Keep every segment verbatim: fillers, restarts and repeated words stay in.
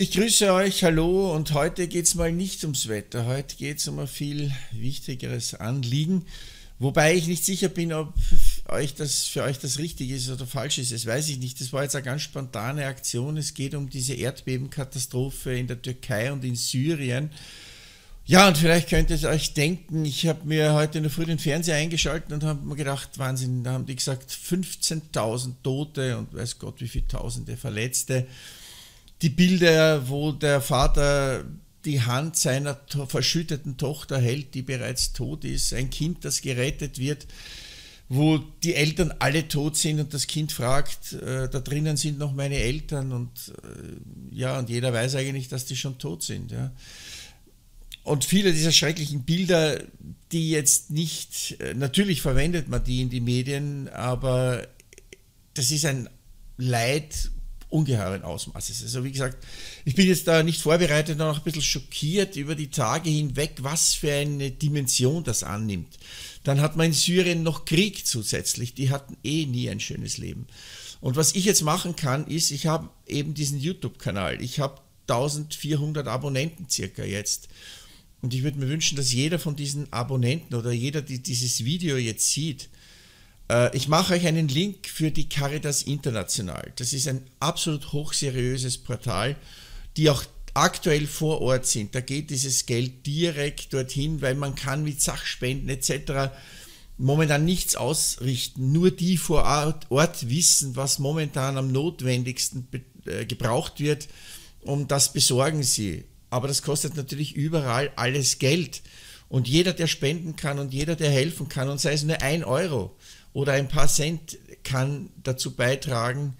Ich grüße euch, hallo, und heute geht es mal nicht ums Wetter, heute geht es um ein viel wichtigeres Anliegen, wobei ich nicht sicher bin, ob euch das, für euch das richtig ist oder falsch ist, das weiß ich nicht. Das war jetzt eine ganz spontane Aktion, es geht um diese Erdbebenkatastrophe in der Türkei und in Syrien. Ja, und vielleicht könnt ihr euch denken, ich habe mir heute in der Früh den Fernseher eingeschaltet und habe mir gedacht, Wahnsinn, da haben die gesagt fünfzehntausend Tote und weiß Gott wie viele Tausende Verletzte. Die Bilder, wo der Vater die Hand seiner to- verschütteten Tochter hält, die bereits tot ist, ein Kind, das gerettet wird, wo die Eltern alle tot sind und das Kind fragt, äh, da drinnen sind noch meine Eltern und äh, ja, und jeder weiß eigentlich, dass die schon tot sind. Ja. Und viele dieser schrecklichen Bilder, die jetzt nicht, äh, natürlich verwendet man die in die Medien, aber das ist ein Leid ungeheuren Ausmaßes. Also wie gesagt, ich bin jetzt da nicht vorbereitet, noch ein bisschen schockiert über die Tage hinweg, was für eine Dimension das annimmt. Dann hat man in Syrien noch Krieg zusätzlich, die hatten eh nie ein schönes Leben. Und was ich jetzt machen kann, ist, ich habe eben diesen YouTube-Kanal, ich habe eintausendvierhundert Abonnenten circa jetzt. Und ich würde mir wünschen, dass jeder von diesen Abonnenten oder jeder, der dieses Video jetzt sieht, ich mache euch einen Link für die Caritas International. Das ist ein absolut hochseriöses Portal, die auch aktuell vor Ort sind. Da geht dieses Geld direkt dorthin, weil man kann mit Sachspenden et cetera momentan nichts ausrichten. Nur die vor Ort wissen, was momentan am notwendigsten gebraucht wird, und das besorgen sie. Aber das kostet natürlich überall alles Geld. Und jeder, der spenden kann und jeder, der helfen kann, und sei es nur ein Euro, oder ein paar Cent, kann dazu beitragen,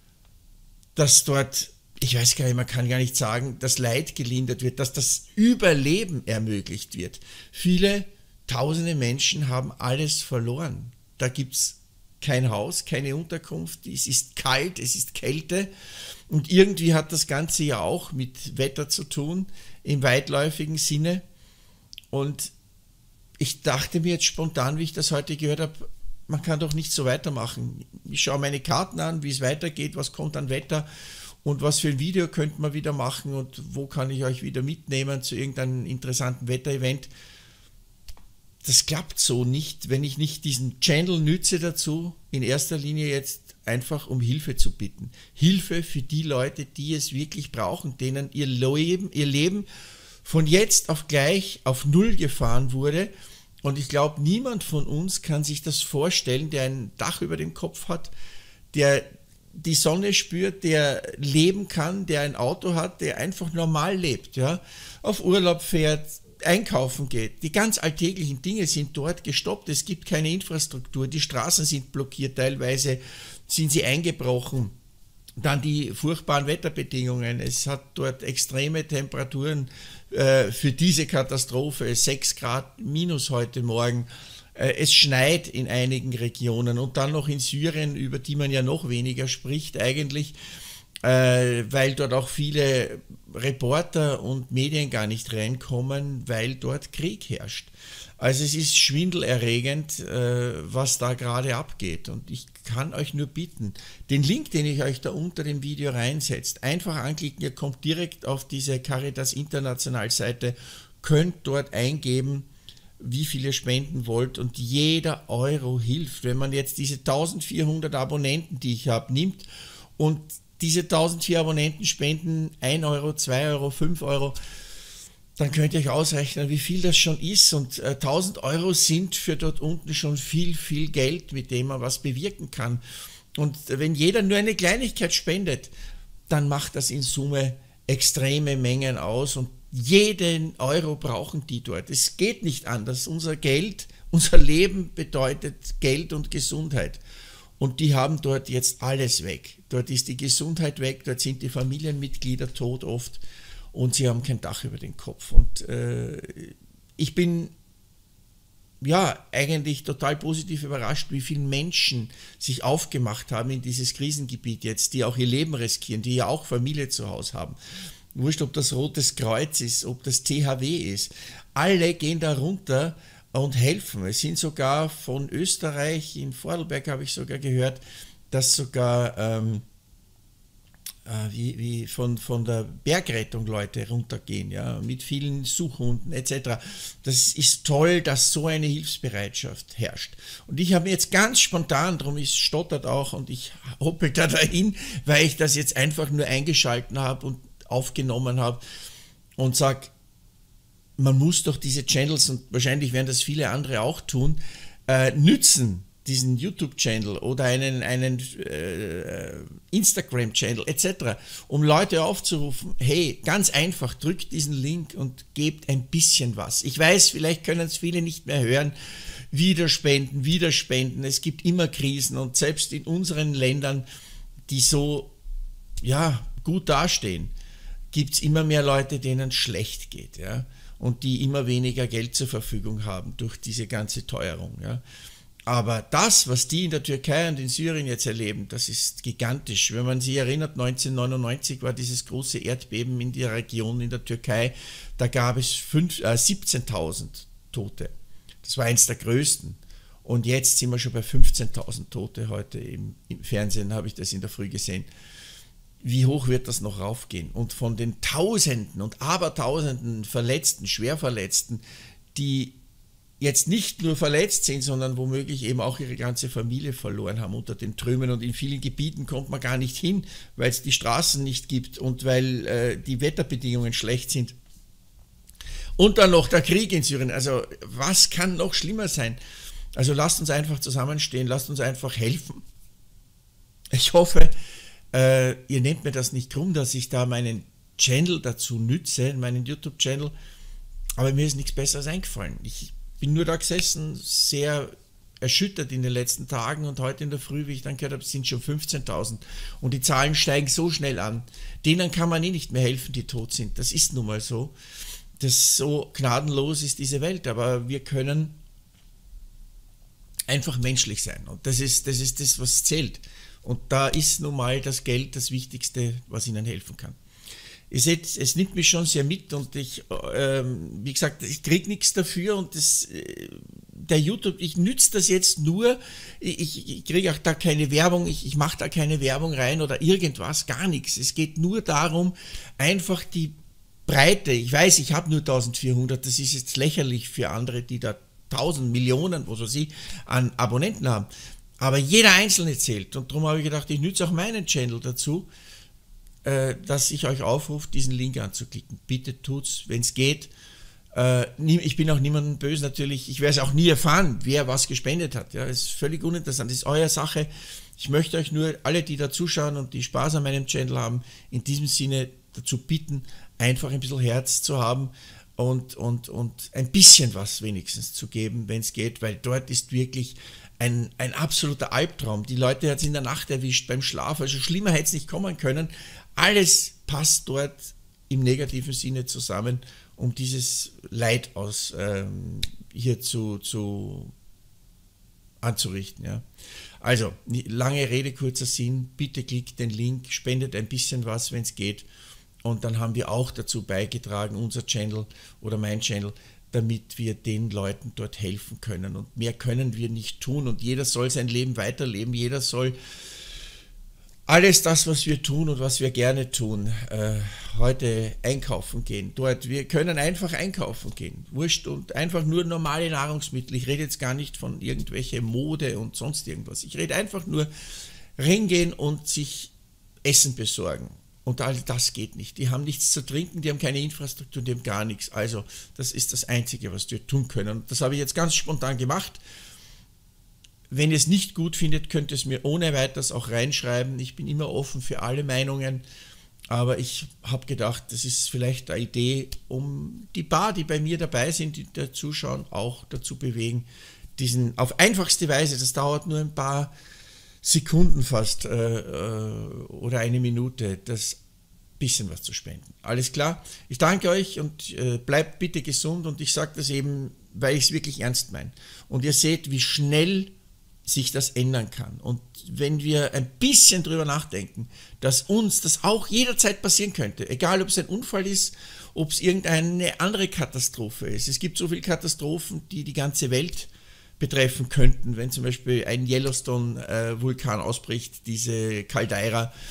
dass dort, ich weiß gar nicht, man kann gar nicht sagen, das Leid gelindert wird, dass das Überleben ermöglicht wird. Viele tausende Menschen haben alles verloren. Da gibt es kein Haus, keine Unterkunft, es ist kalt, es ist Kälte, und irgendwie hat das Ganze ja auch mit Wetter zu tun, im weitläufigen Sinne. Und ich dachte mir jetzt spontan, wie ich das heute gehört habe, man kann doch nicht so weitermachen. Ich schaue meine Karten an, wie es weitergeht, was kommt an Wetter und was für ein Video könnte man wieder machen und wo kann ich euch wieder mitnehmen zu irgendeinem interessanten Wetterevent. Das klappt so nicht, wenn ich nicht diesen Channel nütze dazu, in erster Linie jetzt einfach um Hilfe zu bitten. Hilfe für die Leute, die es wirklich brauchen, denen ihr Leben, ihr Leben von jetzt auf gleich auf Null gefahren wurde. Und ich glaube, niemand von uns kann sich das vorstellen, der ein Dach über dem Kopf hat, der die Sonne spürt, der leben kann, der ein Auto hat, der einfach normal lebt, ja, auf Urlaub fährt, einkaufen geht. Die ganz alltäglichen Dinge sind dort gestoppt, es gibt keine Infrastruktur, die Straßen sind blockiert, teilweise sind sie eingebrochen. Dann die furchtbaren Wetterbedingungen. Es hat dort extreme Temperaturen äh, für diese Katastrophe, sechs Grad minus heute Morgen. Äh, es schneit in einigen Regionen und dann noch in Syrien, über die man ja noch weniger spricht eigentlich, äh, weil dort auch viele Reporter und Medien gar nicht reinkommen, weil dort Krieg herrscht. Also es ist schwindelerregend, äh, was da gerade abgeht, und ich kann euch nur bitten, den Link, den ich euch da unter dem Video reinsetzt, einfach anklicken, ihr kommt direkt auf diese Caritas International Seite, könnt dort eingeben, wie viel ihr spenden wollt, und jeder Euro hilft. Wenn man jetzt diese eintausendvierhundert Abonnenten, die ich habe, nimmt und diese eintausendvierhundert Abonnenten spenden ein Euro, zwei Euro, fünf Euro, dann könnt ihr euch ausrechnen, wie viel das schon ist, und äh, tausend Euro sind für dort unten schon viel, viel Geld, mit dem man was bewirken kann. Und äh, wenn jeder nur eine Kleinigkeit spendet, dann macht das in Summe extreme Mengen aus, und jeden Euro brauchen die dort. Es geht nicht anders. Unser Geld, unser Leben bedeutet Geld und Gesundheit. Und die haben dort jetzt alles weg. Dort ist die Gesundheit weg, dort sind die Familienmitglieder tot oft. Und sie haben kein Dach über den Kopf. Und äh, ich bin ja eigentlich total positiv überrascht, wie viele Menschen sich aufgemacht haben in dieses Krisengebiet jetzt, die auch ihr Leben riskieren, die ja auch Familie zu Hause haben. Wurscht, ob das Rotes Kreuz ist, ob das T H W ist. Alle gehen da runter und helfen. Es sind sogar von Österreich, in Vorarlberg habe ich sogar gehört, dass sogar ähm, wie, wie von, von der Bergrettung Leute runtergehen, ja, mit vielen Suchhunden et cetera. Das ist toll, dass so eine Hilfsbereitschaft herrscht. Und ich habe mir jetzt ganz spontan, darum ist stottert auch und ich hoppel da dahin, weil ich das jetzt einfach nur eingeschalten habe und aufgenommen habe und sage, man muss doch diese Channels, und wahrscheinlich werden das viele andere auch tun, äh, nützen, diesen YouTube-Channel oder einen, einen äh, Instagram-Channel et cetera, um Leute aufzurufen, hey, ganz einfach, drückt diesen Link und gebt ein bisschen was. Ich weiß, vielleicht können es viele nicht mehr hören, wieder spenden, wieder spenden, es gibt immer Krisen und selbst in unseren Ländern, die so ja, gut dastehen, gibt es immer mehr Leute, denen es schlecht geht, ja, und die immer weniger Geld zur Verfügung haben durch diese ganze Teuerung, ja. Aber das, was die in der Türkei und in Syrien jetzt erleben, das ist gigantisch. Wenn man sich erinnert, neunzehnhundertneunundneunzig war dieses große Erdbeben in der Region in der Türkei, da gab es äh, siebzehntausend Tote. Das war eins der größten. Und jetzt sind wir schon bei fünfzehntausend Tote. Heute im, im Fernsehen habe ich das in der Früh gesehen. Wie hoch wird das noch raufgehen? Und von den Tausenden und Abertausenden Verletzten, Schwerverletzten, die jetzt nicht nur verletzt sind, sondern womöglich eben auch ihre ganze Familie verloren haben unter den Trümmern, und in vielen Gebieten kommt man gar nicht hin, weil es die Straßen nicht gibt und weil äh, die Wetterbedingungen schlecht sind. Und dann noch der Krieg in Syrien. Also was kann noch schlimmer sein? Also lasst uns einfach zusammenstehen, lasst uns einfach helfen. Ich hoffe, äh, ihr nehmt mir das nicht krumm, dass ich da meinen Channel dazu nütze, meinen YouTube-Channel, aber mir ist nichts Besseres eingefallen. Ich bin nur da gesessen, sehr erschüttert in den letzten Tagen, und heute in der Früh, wie ich dann gehört habe, sind schon fünfzehntausend und die Zahlen steigen so schnell an. Denen kann man eh nicht mehr helfen, die tot sind. Das ist nun mal so. Das so gnadenlos ist diese Welt, aber wir können einfach menschlich sein, und das ist das, ist das was zählt. Und da ist nun mal das Geld das Wichtigste, was ihnen helfen kann. Ihr seht, es nimmt mich schon sehr mit, und ich, ähm, wie gesagt, ich kriege nichts dafür, und das, äh, der YouTube, ich nütze das jetzt nur, ich, ich kriege auch da keine Werbung, ich, ich mache da keine Werbung rein oder irgendwas, gar nichts. Es geht nur darum, einfach die Breite, ich weiß, ich habe nur eintausendvierhundert, das ist jetzt lächerlich für andere, die da tausend Millionen, was weiß ich, an Abonnenten haben, aber jeder Einzelne zählt, und darum habe ich gedacht, ich nütze auch meinen Channel dazu, dass ich euch aufrufe, diesen Link anzuklicken. Bitte tut's, wenn es geht. Ich bin auch niemandem böse, natürlich. Ich werde es auch nie erfahren, wer was gespendet hat. Ja, ist völlig uninteressant. Das ist eure Sache. Ich möchte euch nur, alle, die da zuschauen und die Spaß an meinem Channel haben, in diesem Sinne dazu bitten, einfach ein bisschen Herz zu haben und, und, und ein bisschen was wenigstens zu geben, wenn es geht, weil dort ist wirklich Ein, ein absoluter Albtraum. Die Leute hat es in der Nacht erwischt beim Schlaf, also schlimmer hätte es nicht kommen können. Alles passt dort im negativen Sinne zusammen, um dieses Leid aus ähm, hier zu, zu anzurichten. Ja. Also, lange Rede, kurzer Sinn, bitte klickt den Link, spendet ein bisschen was, wenn es geht, und dann haben wir auch dazu beigetragen, unser Channel oder mein Channel, damit wir den Leuten dort helfen können. Und mehr können wir nicht tun, und jeder soll sein Leben weiterleben, jeder soll alles das, was wir tun und was wir gerne tun, äh, heute einkaufen gehen. Dort, wir können einfach einkaufen gehen, wurscht, und einfach nur normale Nahrungsmittel. Ich rede jetzt gar nicht von irgendwelche Mode und sonst irgendwas. Ich rede einfach nur hingehen und sich Essen besorgen. Und all das geht nicht. Die haben nichts zu trinken, die haben keine Infrastruktur, die haben gar nichts. Also das ist das Einzige, was wir tun können. Und das habe ich jetzt ganz spontan gemacht. Wenn ihr es nicht gut findet, könnt ihr es mir ohne weiteres auch reinschreiben. Ich bin immer offen für alle Meinungen. Aber ich habe gedacht, das ist vielleicht eine Idee, um die paar, die bei mir dabei sind, die da zuschauen, auch dazu bewegen, diesen auf einfachste Weise, das dauert nur ein paar Sekunden fast äh, oder eine Minute, das bisschen was zu spenden. Alles klar? Ich danke euch und äh, bleibt bitte gesund, und ich sage das eben, weil ich es wirklich ernst meine. Und ihr seht, wie schnell sich das ändern kann. Und wenn wir ein bisschen drüber nachdenken, dass uns das auch jederzeit passieren könnte, egal ob es ein Unfall ist, ob es irgendeine andere Katastrophe ist. Es gibt so viele Katastrophen, die die ganze Welt betreffen könnten, wenn zum Beispiel ein Yellowstone-Vulkan ausbricht, diese Caldera,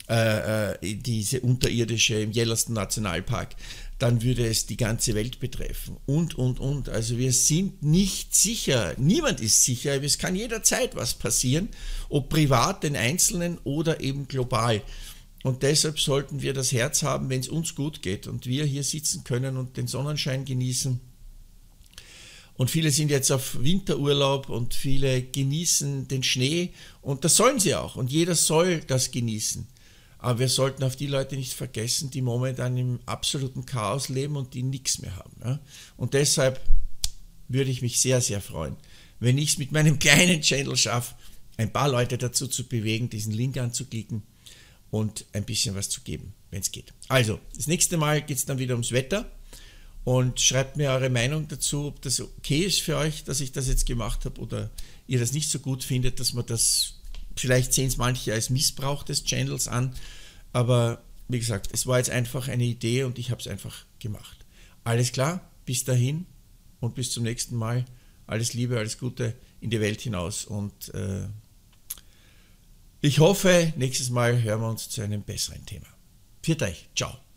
äh, äh, diese unterirdische im Yellowstone Nationalpark, dann würde es die ganze Welt betreffen und, und, und. Also wir sind nicht sicher, niemand ist sicher, es kann jederzeit was passieren, ob privat, den Einzelnen oder eben global. Und deshalb sollten wir das Herz haben, wenn es uns gut geht und wir hier sitzen können und den Sonnenschein genießen. Und viele sind jetzt auf Winterurlaub und viele genießen den Schnee und das sollen sie auch und jeder soll das genießen. Aber wir sollten auf die Leute nicht vergessen, die momentan im absoluten Chaos leben und die nichts mehr haben. Ja? Und deshalb würde ich mich sehr, sehr freuen, wenn ich es mit meinem kleinen Channel schaffe, ein paar Leute dazu zu bewegen, diesen Link anzuklicken und ein bisschen was zu geben, wenn es geht. Also, das nächste Mal geht es dann wieder ums Wetter und schreibt mir eure Meinung dazu, ob das okay ist für euch, dass ich das jetzt gemacht habe oder ihr das nicht so gut findet, dass man das... Vielleicht sehen es manche als Missbrauch des Channels an, aber wie gesagt, es war jetzt einfach eine Idee und ich habe es einfach gemacht. Alles klar, bis dahin und bis zum nächsten Mal. Alles Liebe, alles Gute in die Welt hinaus und äh, ich hoffe, nächstes Mal hören wir uns zu einem besseren Thema. Pfiat euch, ciao.